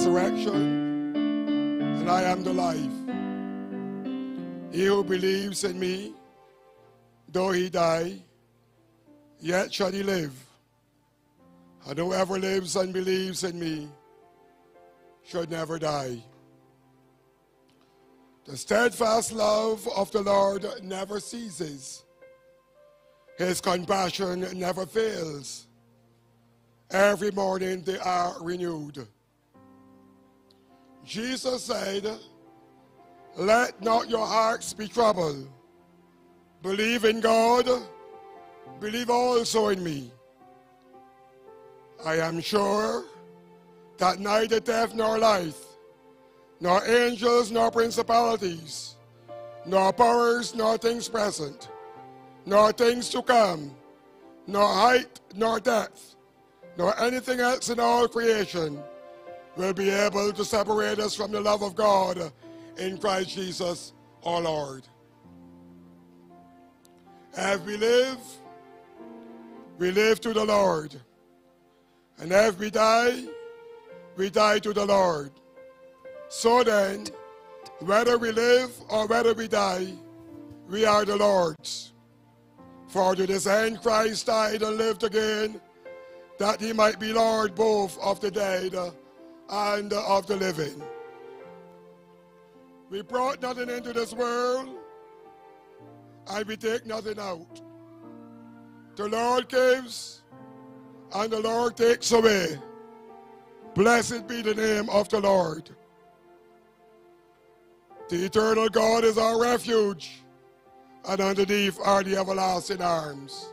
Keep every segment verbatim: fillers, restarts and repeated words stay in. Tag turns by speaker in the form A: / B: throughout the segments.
A: resurrection, and I am the life. He who believes in me, though he die, yet shall he live. And whoever lives and believes in me should never die. The steadfast love of the Lord never ceases. His compassion never fails. Every morning they are renewed. Jesus said, let not your hearts be troubled. Believe in God, believe also in me. I am sure that neither death nor life, nor angels nor principalities, nor powers nor things present, nor things to come, nor height nor depth, nor anything else in all creation will be able to separate us from the love of God in Christ Jesus our Lord. As we live, we live to the Lord. And as we die, we die to the Lord. So then, whether we live or whether we die, we are the Lord's. For to this end Christ died and lived again, that he might be Lord both of the dead and of the living. We brought nothing into this world, and we take nothing out. The Lord gives, and the Lord takes away. Blessed be the name of the Lord. The eternal God is our refuge, and underneath are the everlasting arms.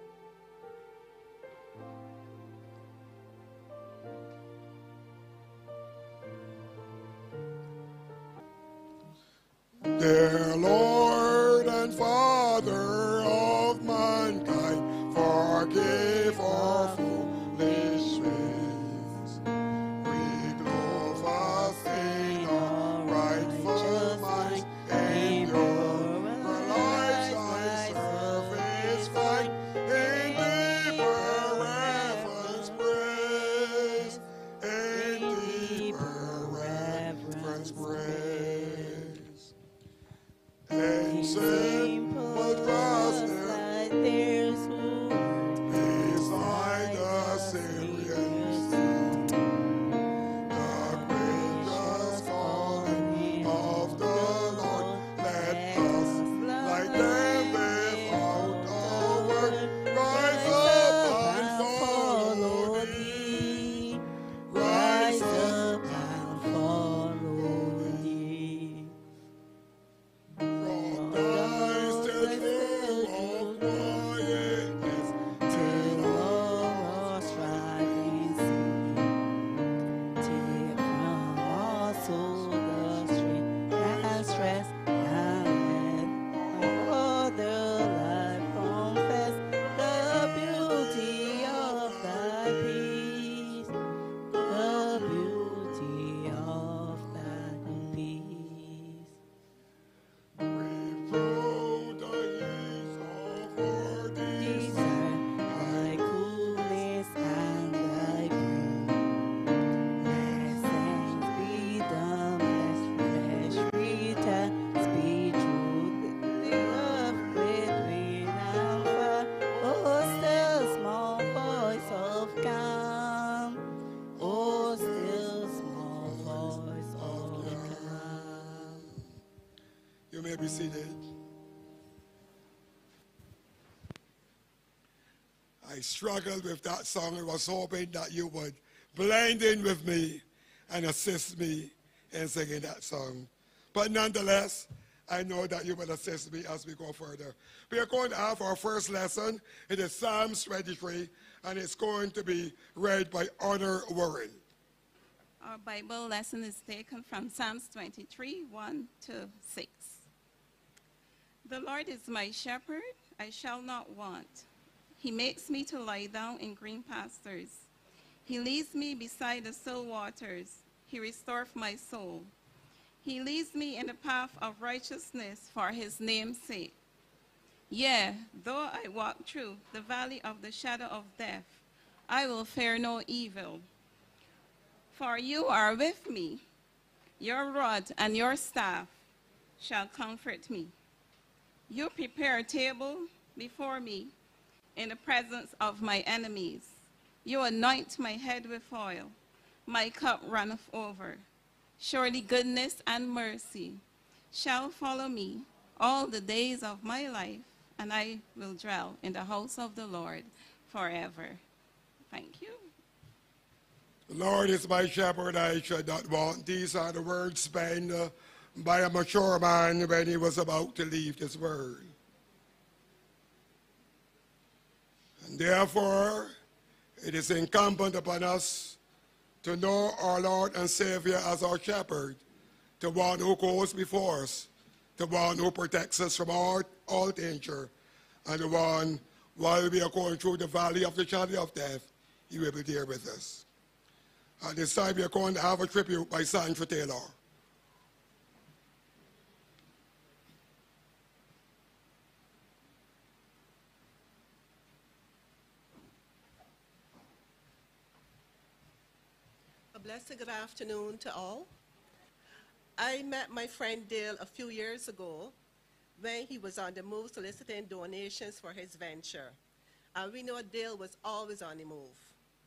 A: Dear Lord and Father of mankind, forgive our foolish ways. We grow fast in our rightful minds, in your lives thy service find, in deeper reverence praise, in deeper reverence praise. And simple trust that there's who beside the Syrian sea, the gracious calling of the Lord, let us like them without a word rise up and follow thee, rise up and follow thee. From thy still flow of quietness till all striving see, take from our soul the strain and stress, and let all the life confess the beauty of thy peace, the beauty of thy peace. We flow the years of our desire, thy coolness and thy breath. Let thanks be done, let fresh returns be true. The love between and far, oh still small voice of calm, oh still small voice of calm. You may be seated. I struggled with that song and was hoping that you would blend in with me and assist me in singing that song. But nonetheless, I know that you will assist me as we go further. We are going to have our first lesson. It is Psalms twenty-three, and it's going to be read by Honor Warren.
B: Our Bible lesson is taken from Psalms twenty-three, one to six. The Lord is my shepherd, I shall not want. He makes me to lie down in green pastures. He leads me beside the still waters. He restoreth my soul. He leads me in the path of righteousness for his name's sake. Yea, though I walk through the valley of the shadow of death, I will fear no evil. For you are with me. Your rod and your staff shall comfort me. You prepare a table before me in the presence of my enemies. You anoint my head with oil. My cup runneth over. Surely goodness and mercy shall follow me all the days of my life, and I will dwell in the house of the Lord forever. Thank you.
A: The Lord is my shepherd, I shall not want. These are the words penned uh, by a mature man when he was about to leave this world. And therefore, it is incumbent upon us to know our Lord and Savior as our shepherd, the one who goes before us, the one who protects us from all, all danger, and the one, while we are going through the valley of the shadow of death, he will be there with us. At this time, we are going to have a tribute by Sandra Taylor.
C: A blessed good afternoon to all. I met my friend Dale a few years ago when he was on the move soliciting donations for his venture. And we know Dale was always on the move.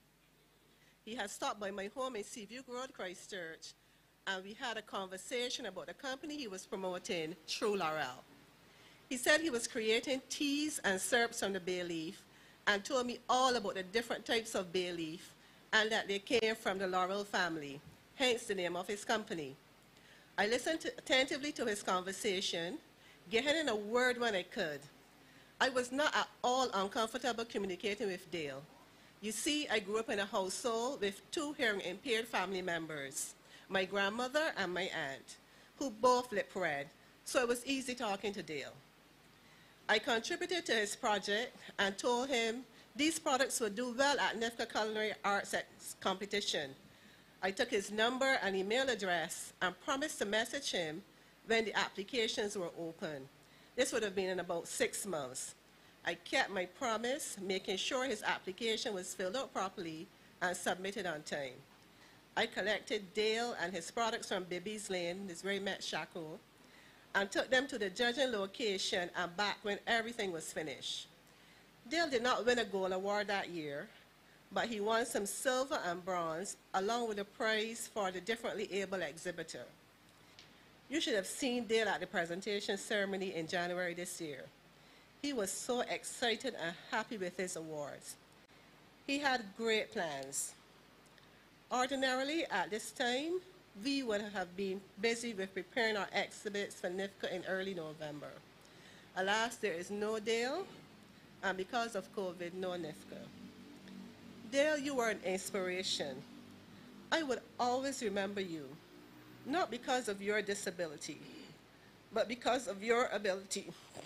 C: He had stopped by my home in Seaview Road, Christchurch, and we had a conversation about the company he was promoting, through Laurel. He said he was creating teas and syrups from the bay leaf and told me all about the different types of bay leaf and that they came from the Laurel family, hence the name of his company. I listened to, attentively to his conversation, getting in a word when I could. I was not at all uncomfortable communicating with Dale. You see, I grew up in a household with two hearing impaired family members, my grandmother and my aunt, who both lip read, so it was easy talking to Dale. I contributed to his project and told him these products would do well at N I F C A Culinary Arts competition. I took his number and email address and promised to message him when the applications were open. This would have been in about six months. I kept my promise, making sure his application was filled out properly and submitted on time. I collected Dale and his products from Bibby's Lane, this very Met Shackle, and took them to the judging location and back when everything was finished. Dale did not win a gold award that year, but he won some silver and bronze, along with a prize for the differently able exhibitor. You should have seen Dale at the presentation ceremony in January this year. He was so excited and happy with his awards. He had great plans. Ordinarily, at this time, we would have been busy with preparing our exhibits for N I F C A in early November. Alas, there is no Dale, and because of COVID, no N I F C A. Dale, you were an inspiration. I would always remember you, not because of your disability, but because of your ability.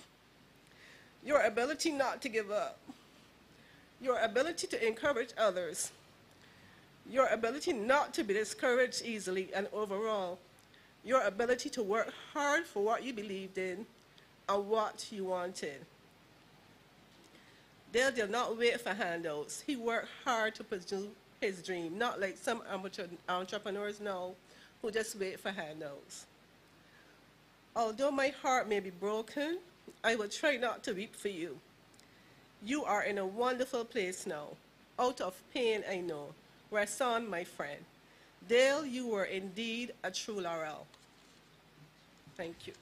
C: Your ability not to give up. Your ability to encourage others. Your ability not to be discouraged easily, and overall, your ability to work hard for what you believed in and what you wanted. Dale did not wait for handouts. He worked hard to pursue his dream, not like some amateur entrepreneurs now who just wait for handouts. Although my heart may be broken, I will try not to weep for you. You are in a wonderful place now, out of pain I know. Rest on, my friend. Dale, you were indeed a true Laurel. Thank you.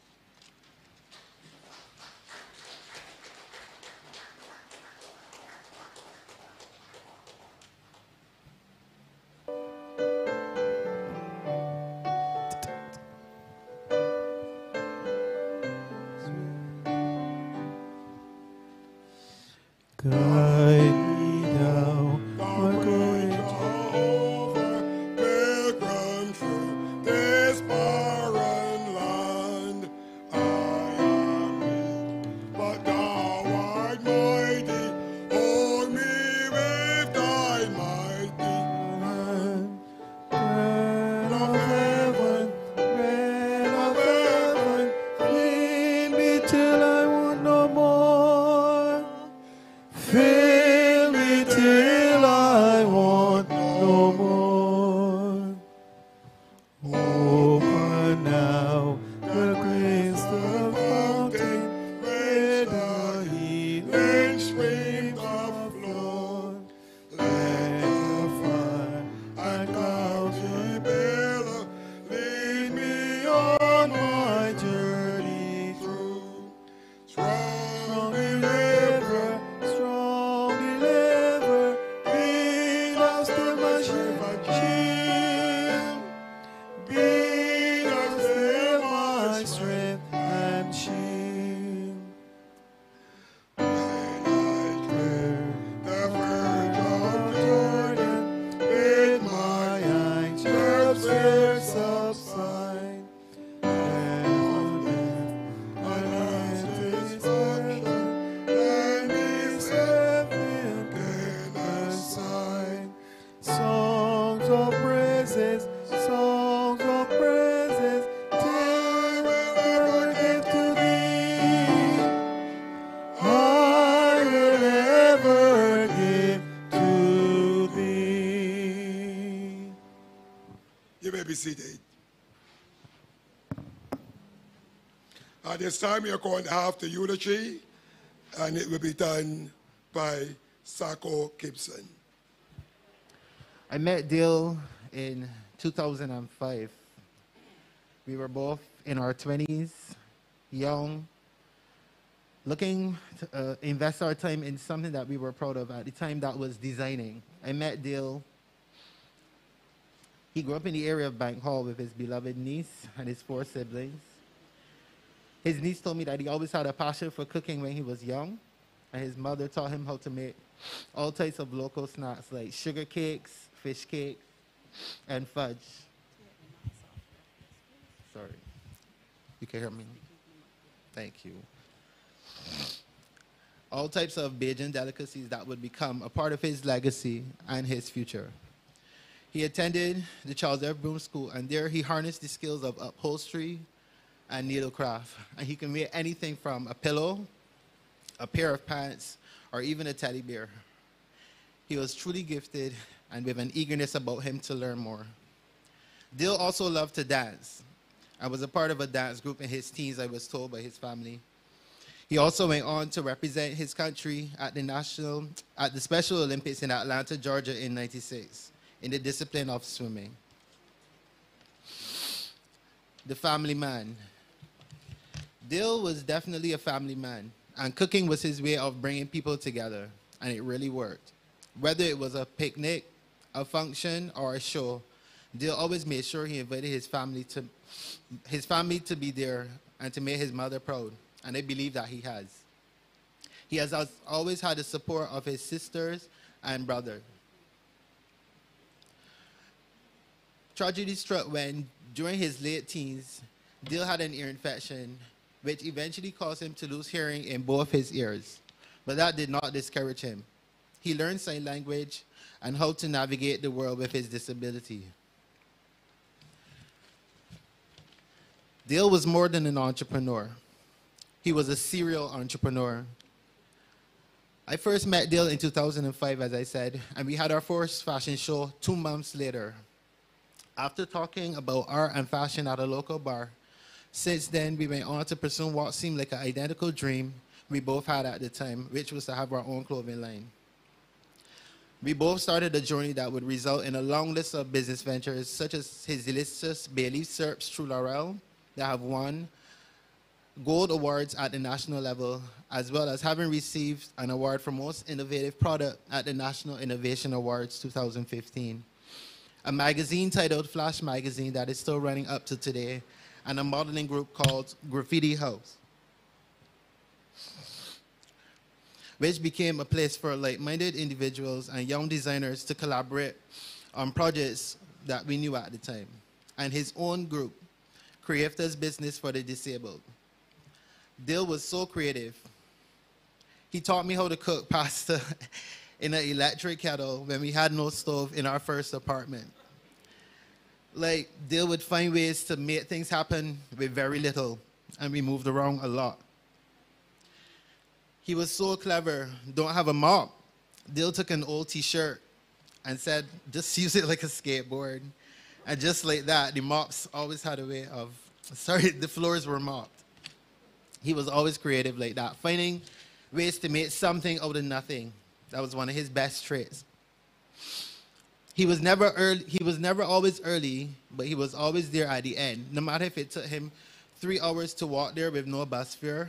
D: Guide me thou, my great
A: Jehovah, pilgrim through this barren land. I am weak, but thou art mighty. Hold me with thy mighty hand.
D: bread of heaven, bread of heaven, feed me till I want no more. Feed
A: be seated. At this time, we are going to have the eulogy, and it will be done by Sako Gibson.
E: I met Dale in two thousand five. We were both in our twenties, young, looking to uh, invest our time in something that we were proud of at the time, that was designing. I met Dale. He grew up in the area of Bank Hall with his beloved niece and his four siblings. His niece told me that he always had a passion for cooking when he was young, and his mother taught him how to make all types of local snacks like sugar cakes, fish cakes, and fudge. Sorry. You can hear me? Thank you. All types of Bajan delicacies that would become a part of his legacy and his future. He attended the Charles F. Broom School, and there he harnessed the skills of upholstery and needlecraft. And he can make anything from a pillow, a pair of pants, or even a teddy bear. He was truly gifted and with an eagerness about him to learn more. Dale also loved to dance. I was a part of a dance group in his teens, I was told by his family. He also went on to represent his country at the national, at the Special Olympics in Atlanta, Georgia in ninety-six, in the discipline of swimming. The family man. Dale was definitely a family man, and cooking was his way of bringing people together, and it really worked. Whether it was a picnic, a function, or a show, Dale always made sure he invited his family to his family to be there and to make his mother proud, and I believe that he has. He has always had the support of his sisters and brother. Tragedy struck when, during his late teens, Dale had an ear infection, which eventually caused him to lose hearing in both his ears. But that did not discourage him. He learned sign language and how to navigate the world with his disability. Dale was more than an entrepreneur. He was a serial entrepreneur. I first met Dale in two thousand five, as I said, and we had our first fashion show two months later. After talking about art and fashion at a local bar, since then we went on to pursue what seemed like an identical dream we both had at the time, which was to have our own clothing line. We both started a journey that would result in a long list of business ventures, such as his delicious bay leaf syrups through Laurel that have won gold awards at the national level, as well as having received an award for most innovative product at the National Innovation Awards two thousand fifteen. A magazine titled Flash Magazine that is still running up to today, and a modeling group called Graffiti House, which became a place for like-minded individuals and young designers to collaborate on projects that we knew at the time. And his own group, Creafta's Business for the Disabled. Dale was so creative. He taught me how to cook pasta in an electric kettle when we had no stove in our first apartment. Like, Dale would find ways to make things happen with very little, and we moved around a lot. He was so clever. Don't have a mop. Dale took an old t-shirt and said, just use it like a skateboard. And just like that, the mops always had a way of, sorry, the floors were mopped. He was always creative like that, finding ways to make something out of nothing. That was one of his best traits. He was never early, he was never always early, but he was always there at the end, no matter if it took him three hours to walk there with no bus fare.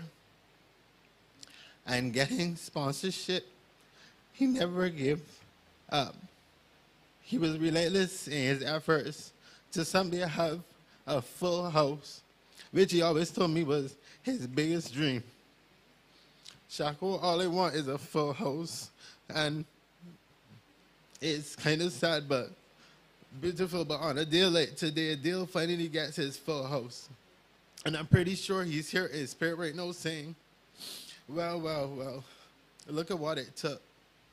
E: And getting sponsorship, he never gave up. He was relentless in his efforts to someday have a full house, which he always told me was his biggest dream. Shako, all I want is a full house, and it's kind of sad but beautiful. But on a day like today, Dale finally gets his full house, and I'm pretty sure he's here in spirit right now saying, well, well, well, look at what it took.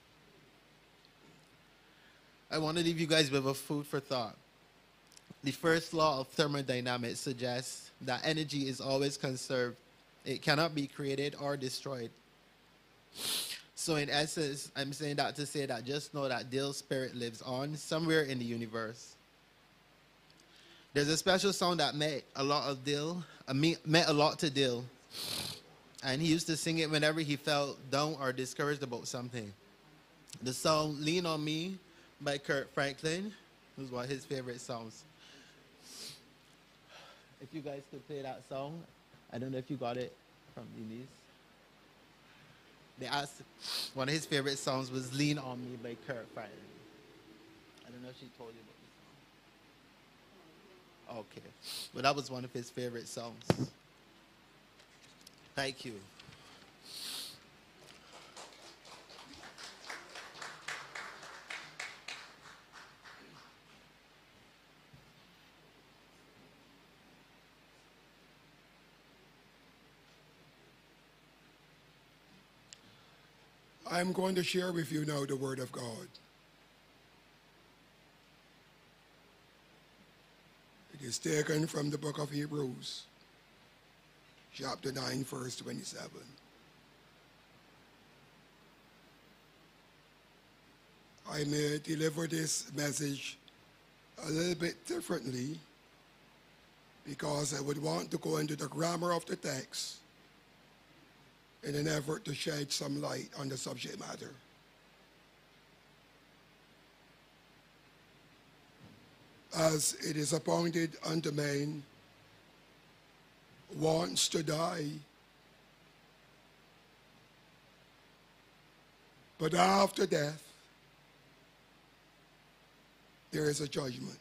E: I want to leave you guys with a food for thought. The first law of thermodynamics suggests that energy is always conserved. It cannot be created or destroyed. So in essence, I'm saying that to say that just know that Dale's spirit lives on somewhere in the universe. There's a special song that meant a lot of Dale, uh, me- meant a lot to Dale. And he used to sing it whenever he felt down or discouraged about something. The song Lean on Me by Kirk Franklin was one of his favorite songs. If you guys could play that song, I don't know if you got it from Denise. They asked, one of his favorite songs was Lean on Me by Kirk Franklin. I don't know if she told you about the song. Okay, but that was one of his favorite songs. Thank you.
A: I'm going to share with you now the Word of God. It is taken from the book of Hebrews, chapter nine, verse twenty-seven. I may deliver this message a little bit differently because I would want to go into the grammar of the text in an effort to shed some light on the subject matter. As it is appointed unto man once to die, but after death there is a judgment.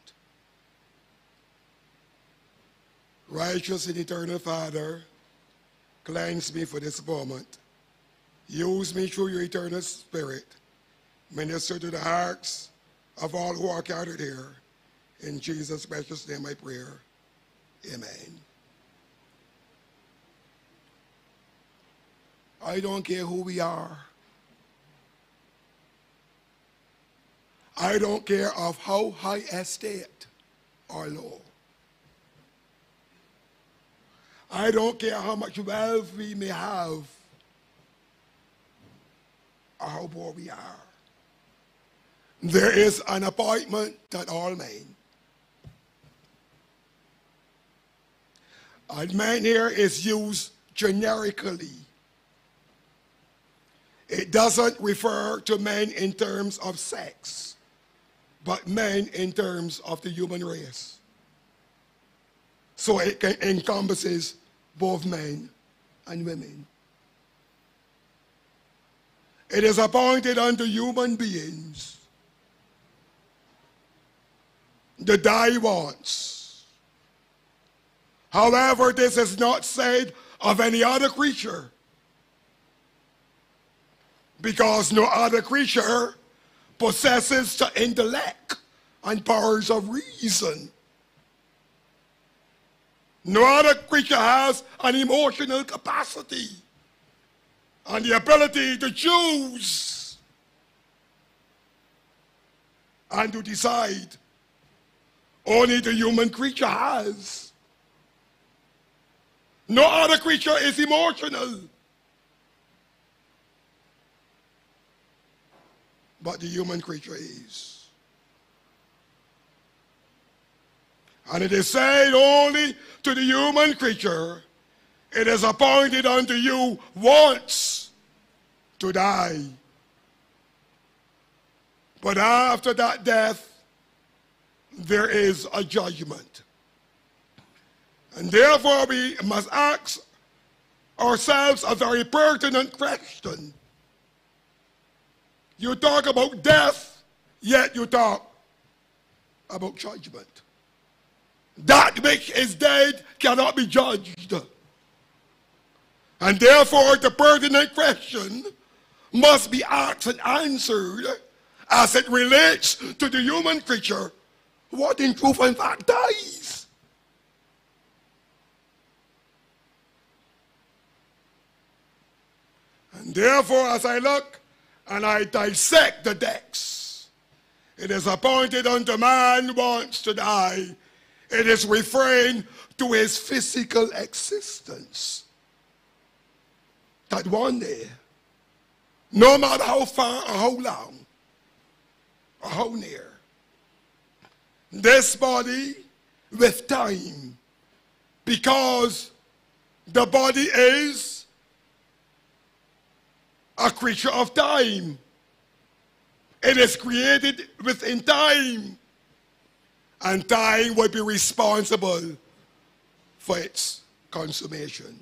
A: Righteous and eternal Father, cleanse me for this moment. Use me through your eternal Spirit. Minister to the hearts of all who are gathered here. In Jesus' precious name I pray. Amen. I don't care who we are. I don't care of how high estate or low. I don't care how much wealth we may have or how poor we are. There is an appointment that all men. And man here is used generically. It doesn't refer to men in terms of sex, but men in terms of the human race. So it can encompasses both men and women. It is appointed unto human beings to die once. However, this is not said of any other creature, because no other creature possesses the intellect and powers of reason. No other creature has an emotional capacity and the ability to choose and to decide. Only the human creature has. No other creature is emotional, but the human creature is. And it is said only to the human creature, it is appointed unto you once to die. But after that death, there is a judgment. And therefore we must ask ourselves a very pertinent question. You talk about death, yet you talk about judgment. That which is dead cannot be judged. And therefore the pertinent question must be asked and answered as it relates to the human creature, what in truth and fact dies. And therefore, as I look and I dissect the text, it is appointed unto man once to die. It is referring to his physical existence. That one day, no matter how far or how long or how near, this body with time, because the body is a creature of time. It is created within time, and time will be responsible for its consummation.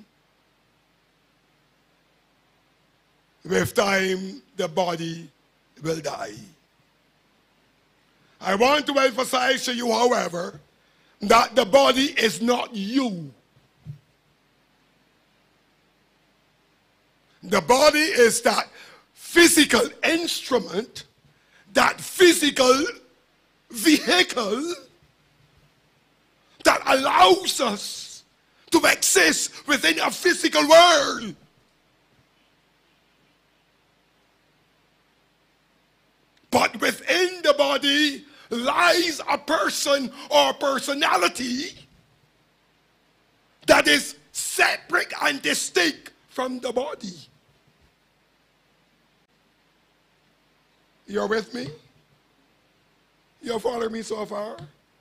A: With time, the body will die. I want to emphasize to you, however, that the body is not you. The body is that physical instrument, that physical vehicle that allows us to exist within a physical world. But within the body lies a person or personality that is separate and distinct from the body. You're with me? You're following me so far?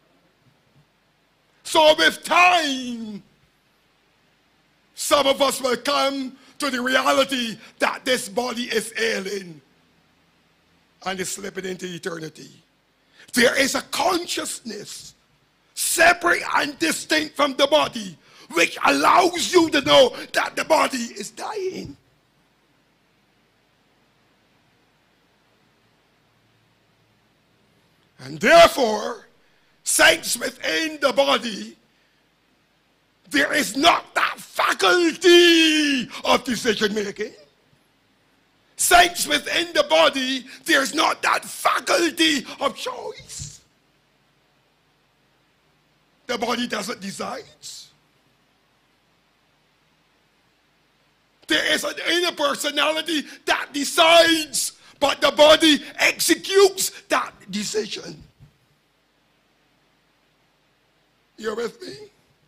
A: So with time, some of us will come to the reality that this body is ailing and is slipping into eternity. There is a consciousness separate and distinct from the body, which allows you to know that the body is dying. And therefore, saints, within the body, there is not that faculty of decision making. Saints, within the body, there's not that faculty of choice. The body doesn't decide. There is an inner personality that decides, but the body executes that decision. You're with me?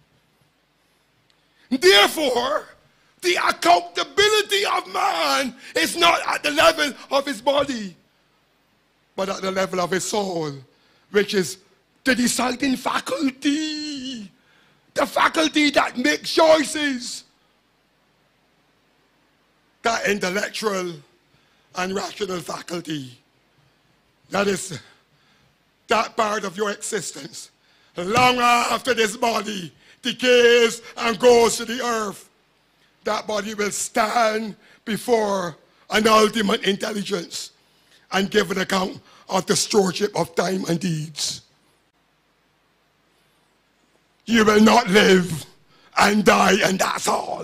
A: Therefore, the accountability of man is not at the level of his body, but at the level of his soul, which is the deciding faculty, the faculty that makes choices, that intellectual and rational faculty. That is that part of your existence. Long after this body decays and goes to the earth, that body will stand before an ultimate intelligence and give an account of the stewardship of time and deeds. You will not live and die, and that's all.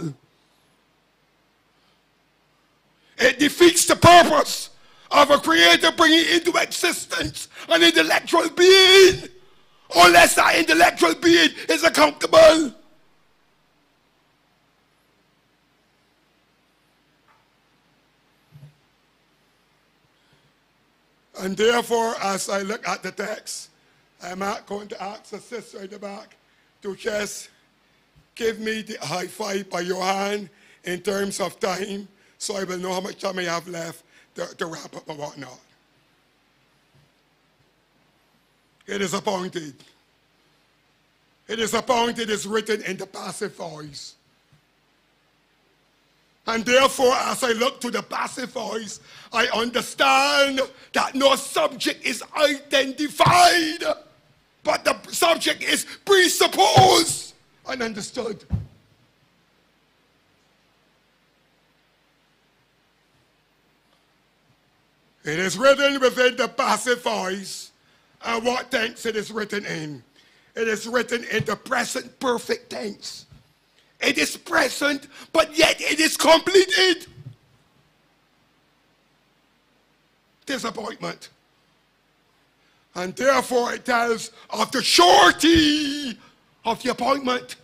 A: It defeats the purpose of a creator bringing into existence an intellectual being, unless that intellectual being is accountable. And therefore, as I look at the text, I'm not going to ask the sister in the back to just give me the high five by your hand in terms of time, so I will know how much time I have left to, to wrap up and whatnot. It is appointed. It is appointed is written in the passive voice. And therefore, as I look to the passive voice, I understand that no subject is identified, but the subject is presupposed and understood. It is written within the passive voice, and what tense it is written in? It is written in the present perfect tense. It is present, but yet it is completed. Disappointment. And therefore it tells of the surety of the appointment.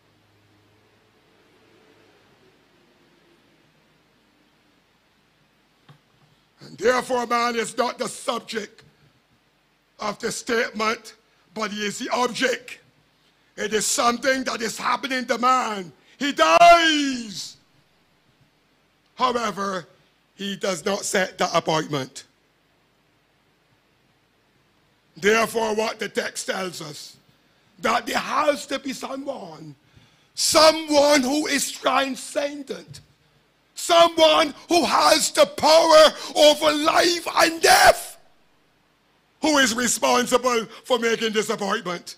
A: And therefore man is not the subject of the statement, but he is the object. It is something that is happening to man. He dies. However, he does not set the appointment. Therefore, what the text tells us, that there has to be someone, someone who is transcendent, someone who has the power over life and death, who is responsible for making this appointment.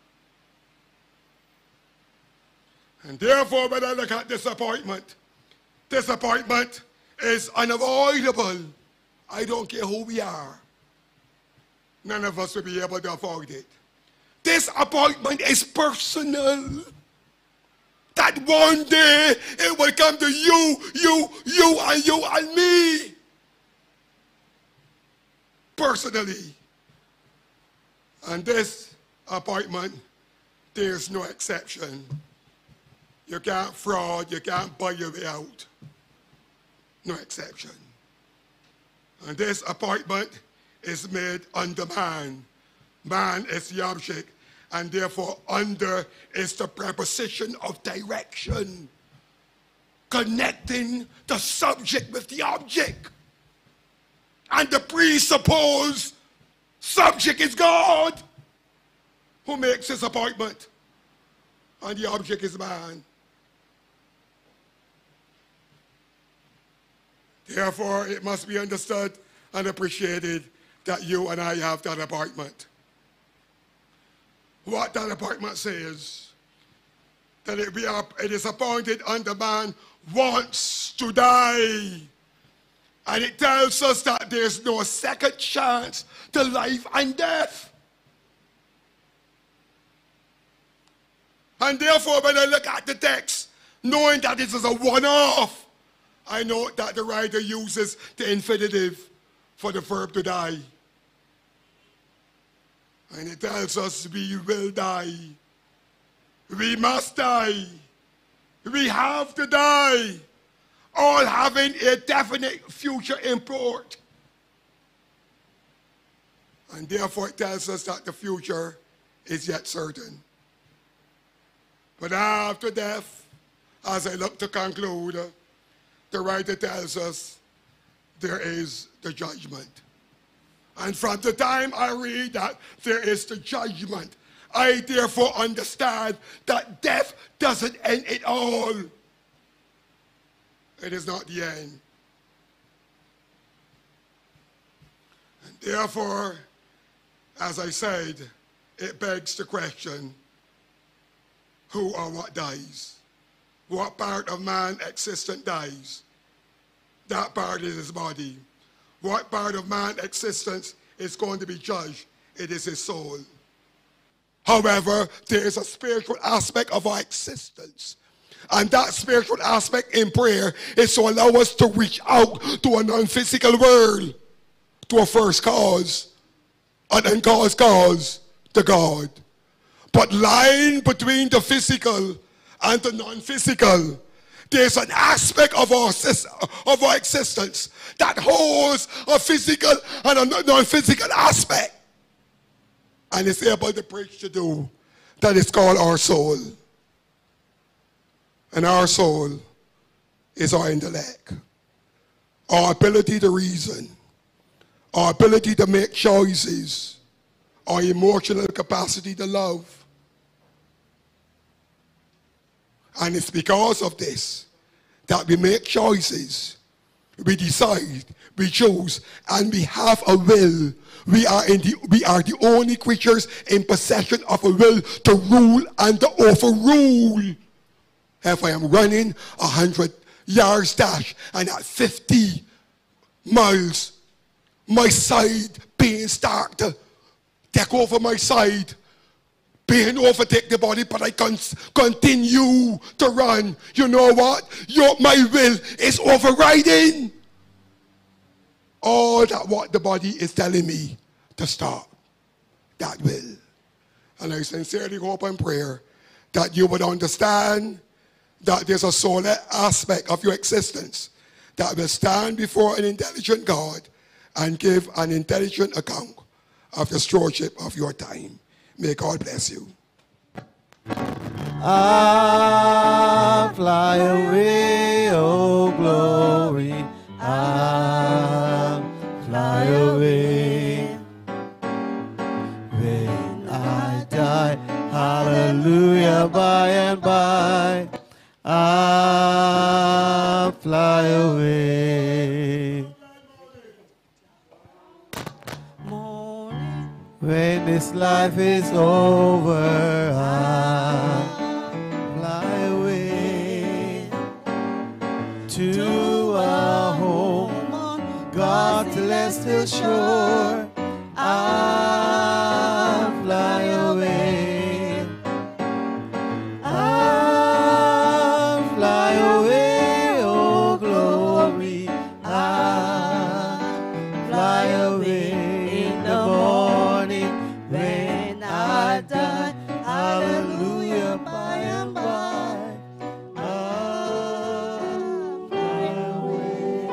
A: And therefore, when I look at this appointment, this appointment is unavoidable. I don't care who we are. None of us will be able to avoid it. This appointment is personal. That one day it will come to you, you, you, and you, and me. Personally. And this appointment, there's no exception. You can't fraud, you can't buy your way out. No exception. And this appointment is made under man. Man is the object, and therefore under is the preposition of direction, connecting the subject with the object. And the presupposed subject is God, who makes this appointment, and the object is man. Therefore, it must be understood and appreciated that you and I have that appointment. What that appointment says, that it, be, it is appointed unto man once to die. And it tells us that there's no second chance to life and death. And therefore, when I look at the text, knowing that this is a one-off, I know that the writer uses the infinitive for the verb to die. And it tells us we will die. We must die. We have to die. All having a definite future import. And therefore it tells us that the future is yet certain. But after death, as I look to conclude, the writer tells us there is the judgment. And from the time I read that there is the judgment, I therefore understand that death doesn't end at all. It is not the end. And therefore, as I said, it begs the question, who or what dies? What part of man existent dies? That part is his body. What part of man existence is going to be judged? It is his soul. However, there is a spiritual aspect of our existence. And that spiritual aspect in prayer is to allow us to reach out to a non-physical world, to a first cause, an uncaused cause, to God. But lying between the physical and the non-physical, there's an aspect of our, of our existence that holds a physical and a non-physical aspect. And it's able to preach to do. That is called our soul. And our soul is our intellect. Our ability to reason. Our ability to make choices. Our emotional capacity to love. And it's because of this that we make choices, we decide, we choose, and we have a will. We are, in the, we are the only creatures in possession of a will to rule and to overrule. If I am running a hundred yards dash and at fifty miles, my side pain start to take over my side. Pain overtake the body, but I can continue to run. You know what? Your, my will is overriding all that what the body is telling me to stop. That will. And I sincerely hope and pray that you would understand that there's a soul aspect of your existence that will stand before an intelligent God and give an intelligent account of the stewardship of your time. May God bless you.
D: I fly away, oh glory. I fly away. When I die, I When this life is over, I'll fly away to a home on God's celestial shore. I'll fly away. I'll fly away, oh glory. I'll fly away in the morning when I die. Hallelujah, by and by. I'll fly away.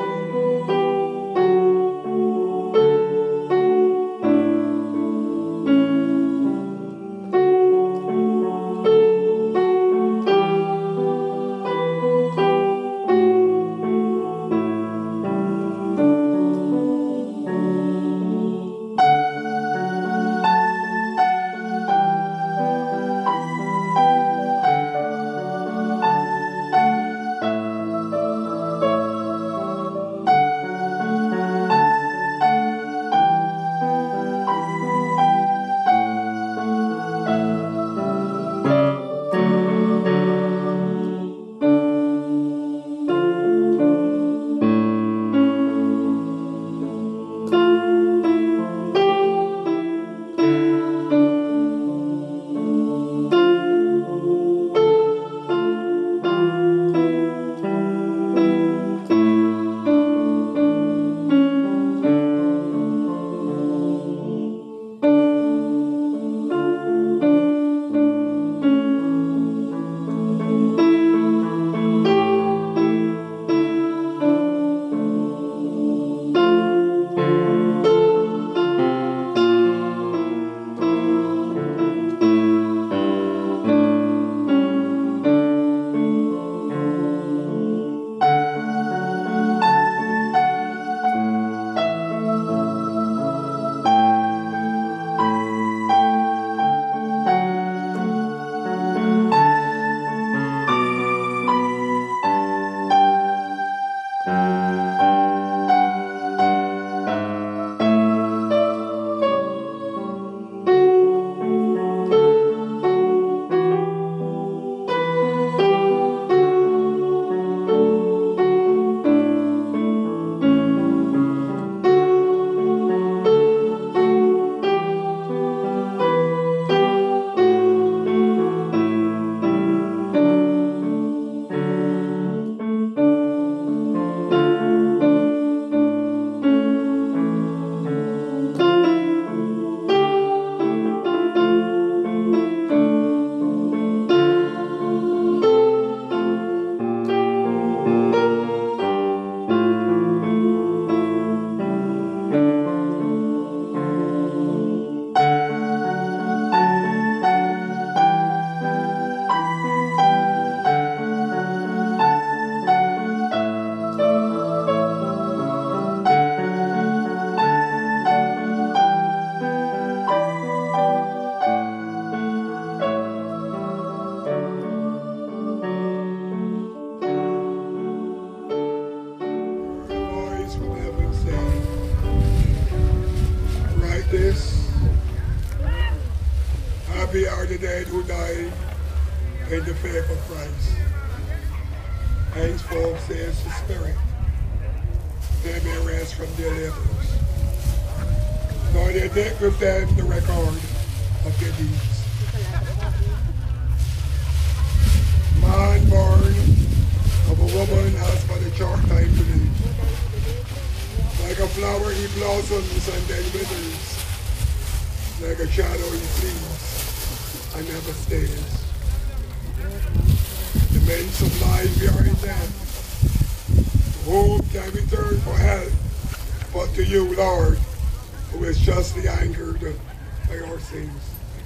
A: Happy are the dead who died in the faith of Christ. Henceforth, says the Spirit, they may rest from their labors. Nor they take with them the record of their deeds. Man born of a woman has but a short time to live. Like a flower he blossoms and then withers. Like a shadow he flees and never stays. The means of life behind them. Whom can we turn for help but to you, Lord, who is justly angered by our sins.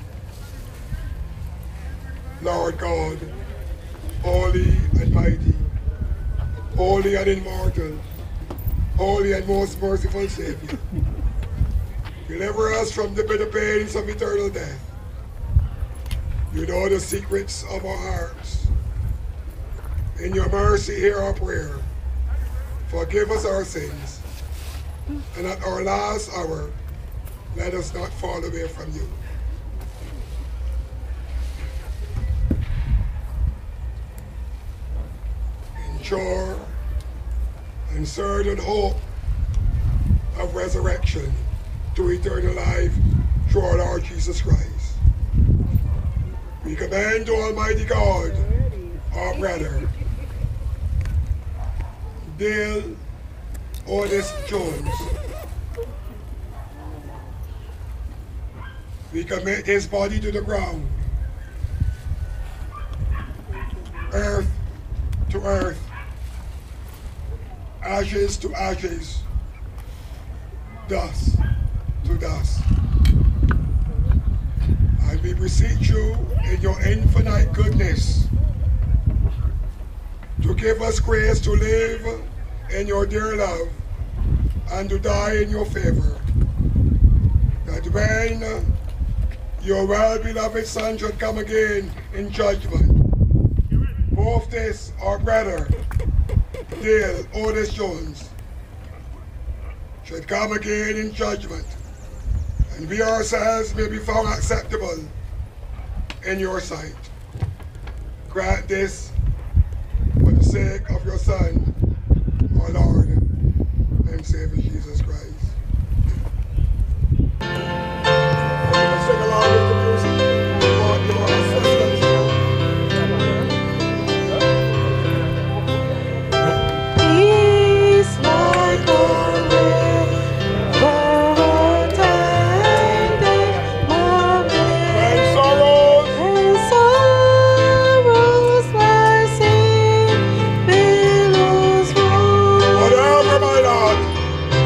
A: Lord God, holy and mighty, holy and immortal, holy and most merciful Savior, deliver us from the bitter pains of eternal death. You know the secrets of our hearts. In your mercy, hear our prayer. Forgive us our sins, and at our last hour, let us not fall away from you. In sure and certain hope of resurrection to eternal life through our Lord Jesus Christ. We commend to Almighty God, our brother, Dale Otis Jones. We commit his body to the ground, earth to earth, ashes to ashes, dust to dust. And we beseech you in your infinite goodness to give us grace to live in your dear love and to die in your favor, that when your well-beloved Son should come again in judgment, both this, our brother, Dale Otis Jones, should come again in judgment, and we ourselves may be found acceptable in your sight. Grant this for the sake of your Son, our Lord and Savior Jesus Christ. Sing along with the music. We want your assistance.
D: Peace like a river attending moment.
A: And sorrows,
D: And sorrows like sea billows roll.
A: whatever my lot,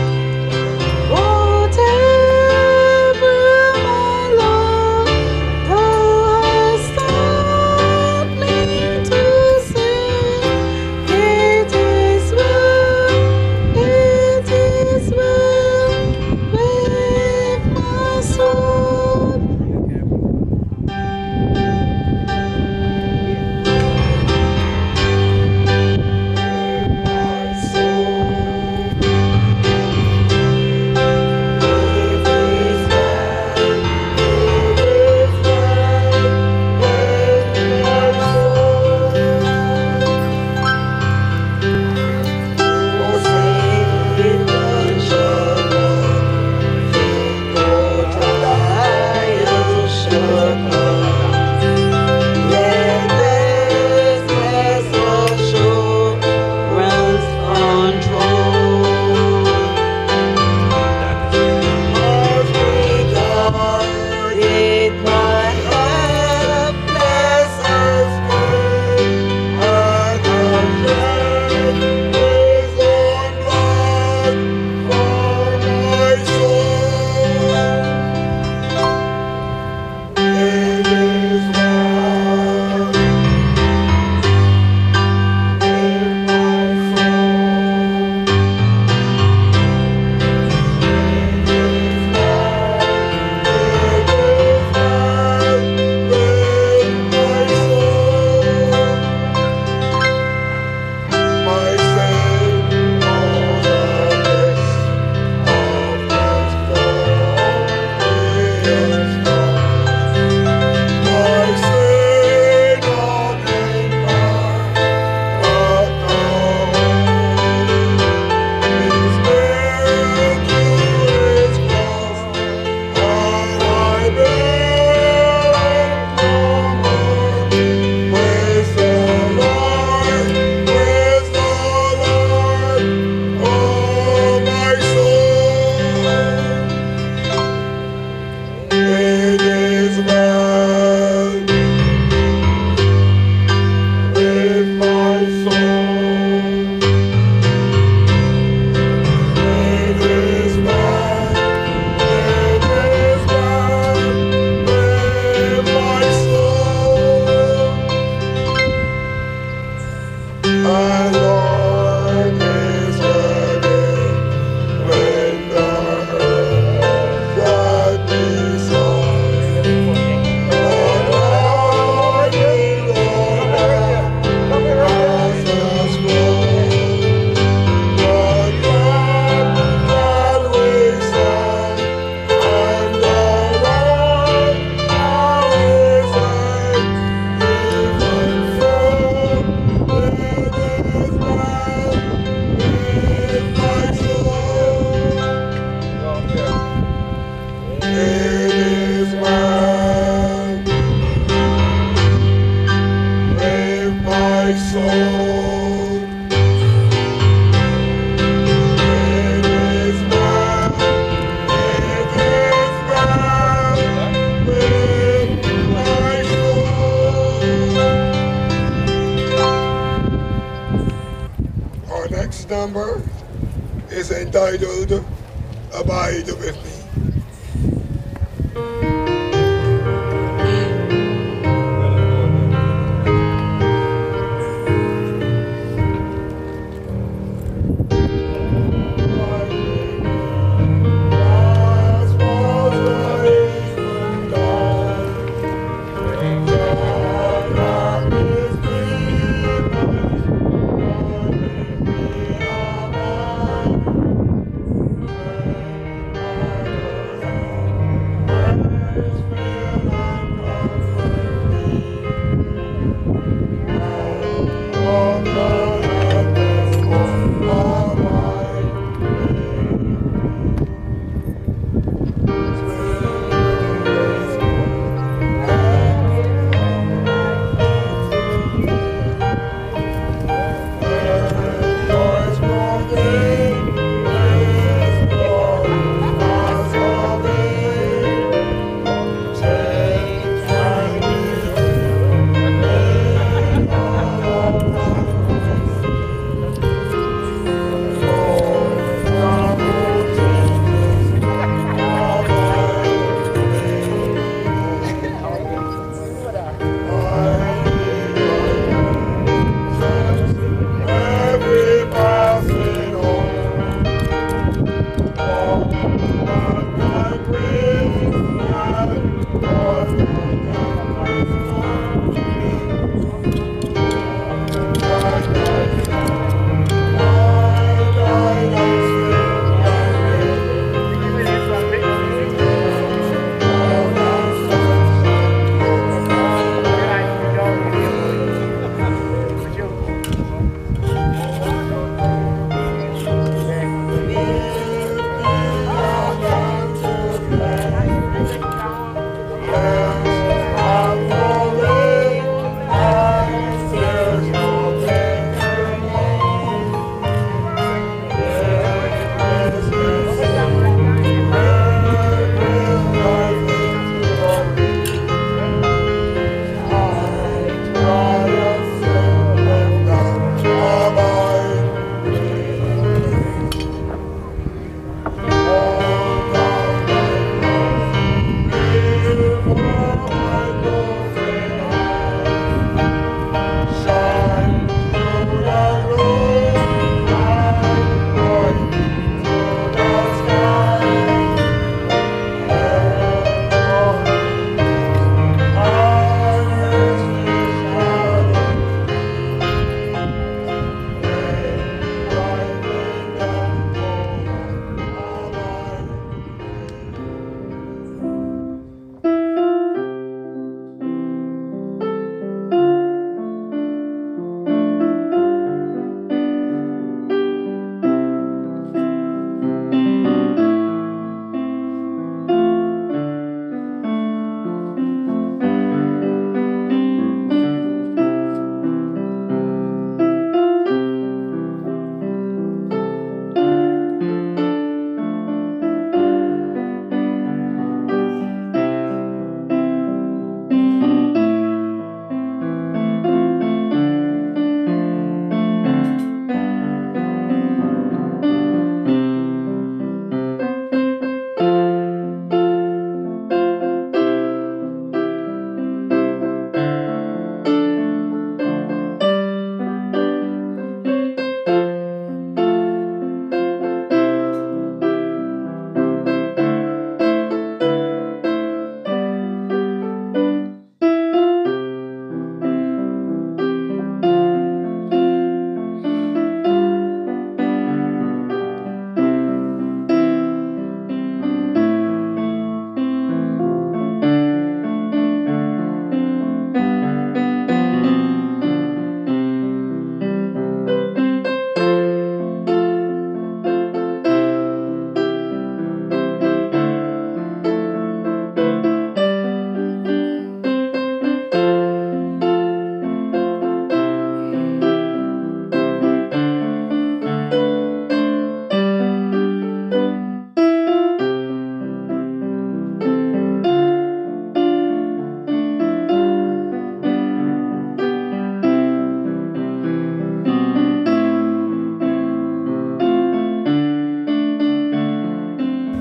A: entitled Abide With Me.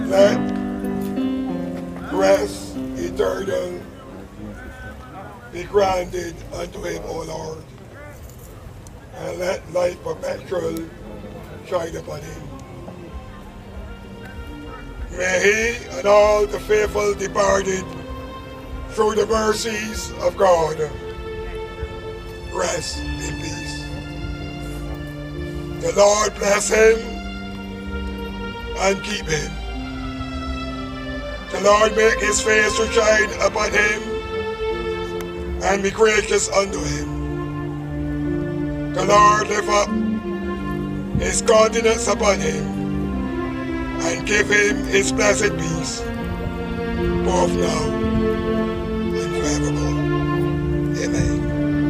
A: Let rest eternal be granted unto him, O Lord, and let life perpetual shine upon him. May he and all the faithful departed through the mercies of God rest in peace. The Lord bless him and keep him. The Lord make his face to shine upon him and be gracious unto him. The Lord lift up his countenance upon him and give him his blessed peace, both now and forevermore. Amen.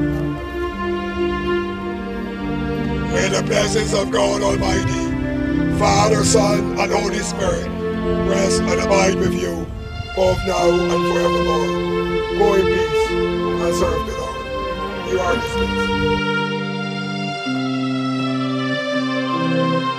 A: May the blessings of God Almighty, Father, Son, and Holy Spirit rest and abide with you, both now and forevermore. Go in peace and serve the Lord. You are dismissed.